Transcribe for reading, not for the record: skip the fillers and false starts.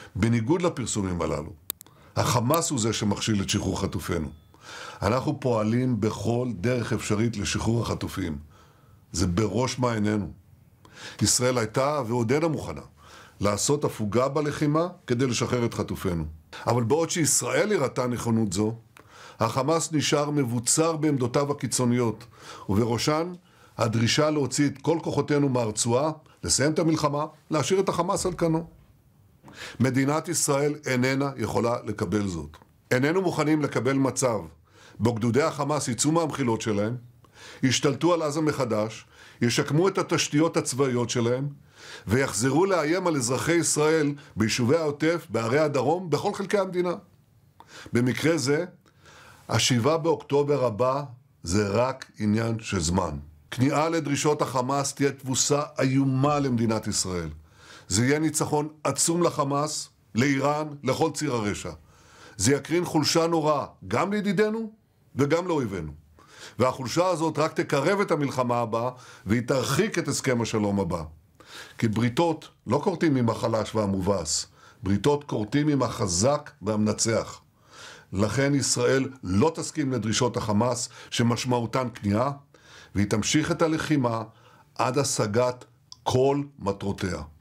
בניגוד לפרסומים הללו, החמאס הוא זה שמכשיל את שחרור חטופינו. אנחנו פועלים בכל דרך אפשרית לשחרור החטופים. זה בראש מעיינינו. ישראל הייתה ועודנה מוכנה לעשות הפוגה בלחימה כדי לשחרר את חטופינו. אבל בעוד שישראל הראתה נכונות זו, החמאס נשאר מבוצר בעמדותיו הקיצוניות, ובראשן הדרישה להוציא את כל כוחותינו מהרצועה, לסיים את המלחמה, להשאיר את החמאס על כנו. מדינת ישראל איננה יכולה לקבל זאת. איננו מוכנים לקבל מצב בו גדודי החמאס יצאו מהמחילות שלהם, ישתלטו על עזה מחדש, ישקמו את התשתיות הצבאיות שלהם, ויחזרו לאיים על אזרחי ישראל ביישובי העוטף, בערי הדרום, בכל חלקי המדינה. במקרה זה, ה7 באוקטובר הבא זה רק עניין של זמן. כניעה לדרישות החמאס תהיה תבוסה איומה למדינת ישראל. זה יהיה ניצחון עצום לחמאס, לאיראן, לכל ציר הרשע. זה יקרין חולשה נוראה, גם לידידינו וגם לאויבינו. והחולשה הזאת רק תקרב את המלחמה הבאה, והיא תרחיק את הסכם השלום הבא. כי בריתות לא קורטים עם החלש והמובס, בריתות קורטים עם החזק והמנצח. לכן ישראל לא תסכים לדרישות החמאס שמשמעותן כניעה, והיא תמשיך את הלחימה עד השגת כל מטרותיה.